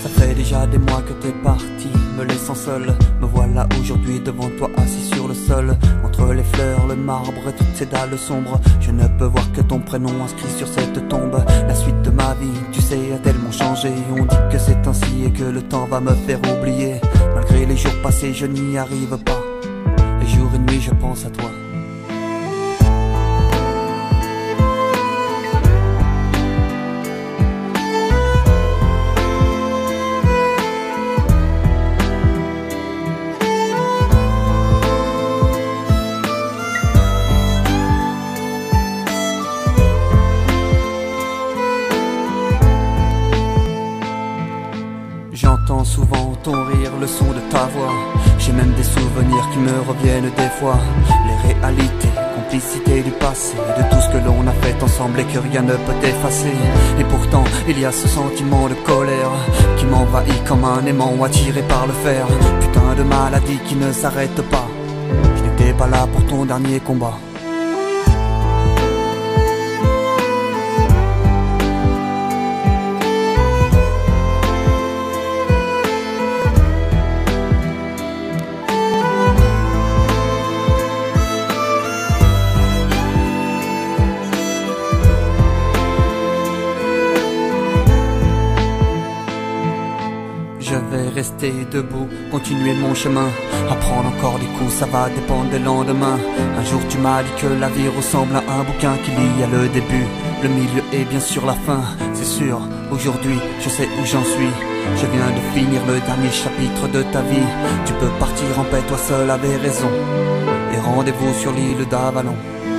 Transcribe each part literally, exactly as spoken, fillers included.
fait déjà des mois que t'es parti, me laissant seul. Me voilà aujourd'hui devant toi assis sur le sol. Entre les fleurs, le marbre et toutes ces dalles sombres, je ne peux voir que ton prénom inscrit sur cette tombe. La suite de ma vie, tu sais, a tellement changé. On dit que c'est ainsi et que le temps va me faire oublier. Malgré les jours passés, je n'y arrive pas. Et jour et nuit, je pense à toi. J'entends souvent ton rire, le son de ta voix. J'ai même des souvenirs qui me reviennent des fois. Les réalités, complicité du passé, de tout ce que l'on a fait ensemble et que rien ne peut effacer. Et pourtant, il y a ce sentiment de colère qui m'envahit comme un aimant attiré par le fer. Putain de maladie qui ne s'arrête pas. Je n'étais pas là pour ton dernier combat. Je vais rester debout, continuer mon chemin. Apprendre encore des coups, ça va dépendre des lendemains. Un jour tu m'as dit que la vie ressemble à un bouquin, qu'il y a le début, le milieu et bien sûr la fin. C'est sûr, aujourd'hui je sais où j'en suis. Je viens de finir le dernier chapitre de ta vie. Tu peux partir en paix, toi seul avais raison. Et rendez-vous sur l'île d'Avalon.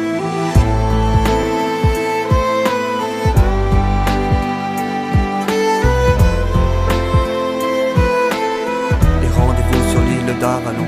d'Avalon.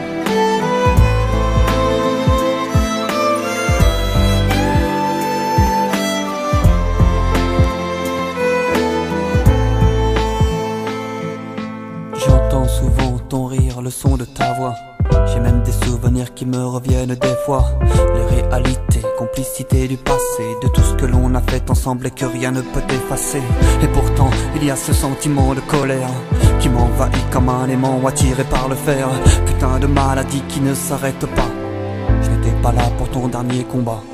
J'entends souvent ton rire, le son de ta voix. J'ai même des souvenirs qui me reviennent des fois. Les réalités, complicité du passé, de tout ce que l'on a fait ensemble et que rien ne peut effacer. Et pourtant, il y a ce sentiment de colère qui m'envahit comme un aimant attiré par le fer. Putain de maladie qui ne s'arrête pas. Je n'étais pas là pour ton dernier combat.